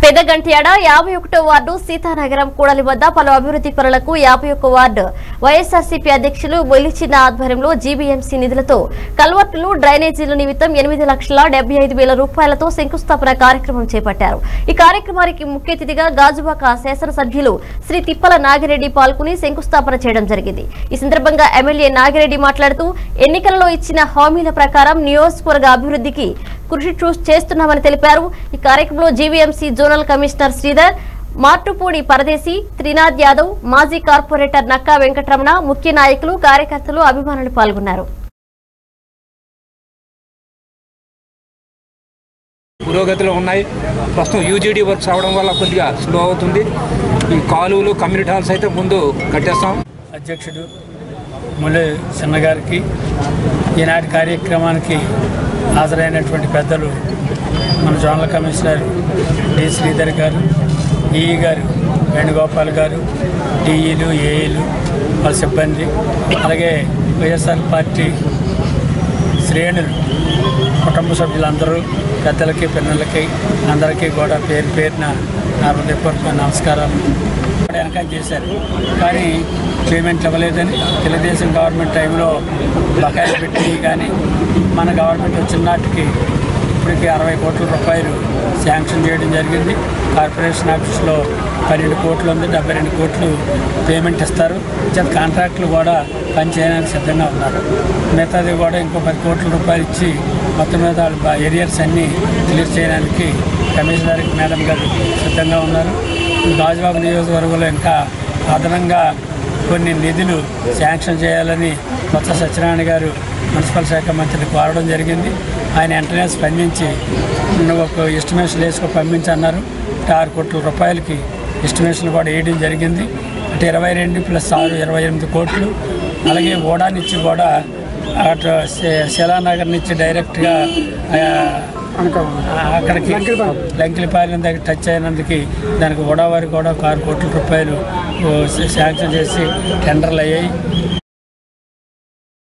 Pedagantyada 51వ ward Seethanagaram కూడలి వద్ద పలు అభివృద్ధి పనులకు 51వ వార్డు వైఎస్ఆర్సీపీ అధ్యక్షులు బొలిచిన ఆధ్వర్యంలో జీబీఎంసీ నిధులతో కల్వర్టులు డ్రైనేజీల నిమిత్తం 8,75,000 రూపాయలతో శంకుస్థాపన కార్యక్రమం చేపట్టారు। ఈ కార్యక్రమానికి ముఖ్య అతిథిగా గాజువాక శాసనసభ్యులు శ్రీ తిప్పల నాగిరెడ్డి పాల్గొని శంకుస్థాపన చేయడం జరిగింది। ఈ సందర్భంగా ఎమ్మెల్యే నాగిరెడ్డి మాట్లాడుతూ ఎన్నికలలో ఇచ్చిన హామీల ప్రకారం నియోజకవర్గ అభివృద్ధికి కృషి చేస్తున్నామని తెలిపారు। ఈ కార్యక్రమంలో GVMC zonal commissioner Sridhar, Martupudi Paradesi, Trinath Yadav, మాజీ కార్పొరేటర్ నక్కా వెంకటరమణ, ముఖ్య నాయకులు, కార్యకర్తలు, అభిమానులు పాల్గొన్నారు। పురోగతిలో ఉన్నాయి। ప్రస్తుతం యూజీడీ వర్క్స్ అవడం వల్ల కొద్దిగా స్లో అవుతుంది। ఈ కాలువలు, కమ్యూనిటీ హాల్స్ అయితే ముందు కట్టేస్తాం। అధ్యక్షుడు ముల్లె చిన్నగారికి ఈనాటి కార్యక్రమానికి హాజరైనటువంటి పెద్దలు మన జోనల్ కమిషనర్ డి శ్రీధర్ గారు, ఈఈ గారు వేణుగోపాల్ గారు, డిఈలు, ఏఈలు, వాళ్ళ సిబ్బంది, అలాగే వైఎస్ఆర్ పార్టీ శ్రేణులు, కుటుంబ సభ్యులందరూ, పెద్దలకి, పిల్లలకి అందరికీ కూడా పేరు పేరున నా హృదయపూర్వక నమస్కారాలు వెనకాల చేశారు। కానీ పేమెంట్ ఇవ్వలేదని తెలుగుదేశం గవర్నమెంట్ టైంలో బకాయిలు పెట్టి, కానీ మన గవర్నమెంట్ వచ్చిన నాటికి ఇప్పటికీ 60 కోట్ల రూపాయలు శాంక్షన్ చేయడం జరిగింది। కార్పొరేషన్ ఆఫీస్లో 12 కోట్లు ఉంది, 72 కోట్లు పేమెంట్ ఇస్తారు। కాంట్రాక్టులు కూడా పనిచేయడానికి సిద్ధంగా ఉన్నారు। మిగతాది కూడా ఇంకో 10 కోట్ల రూపాయలు ఇచ్చి మొత్తం మీద ఏరియాస్ అన్నీ క్లియర్ చేయడానికి కమిషనర్ మేడం గారు సిద్ధంగా ఉన్నారు। గాజువాక నియోజకవర్గంలో ఇంకా అదనంగా కొన్ని నిధులు శాంక్షన్ చేయాలని కొత్త సత్యనారాయణ గారు మున్సిపల్ శాఖ మంత్రిని కోరడం జరిగింది। ఆయన వెంటనే స్పందించి ఒక ఎస్టిమేషన్ వేసుకొని పంపించన్నారు। 6 కోట్ల రూపాయలకి ఎస్టిమేషన్ కూడా వేయడం జరిగింది। అంటే 22 + 6 28 కోట్లు। అలాగే ఓడా నుంచి కూడా అటు శిలానగర్ నుంచి డైరెక్ట్గా అక్కడికి లంకిలిపాలెం దగ్గర టచ్ అయినందుకు దానికి ఓడా వారికి కూడా 6 కోట్ల రూపాయలు శాంక్షన్ చేసి టెండర్లు అయ్యాయి।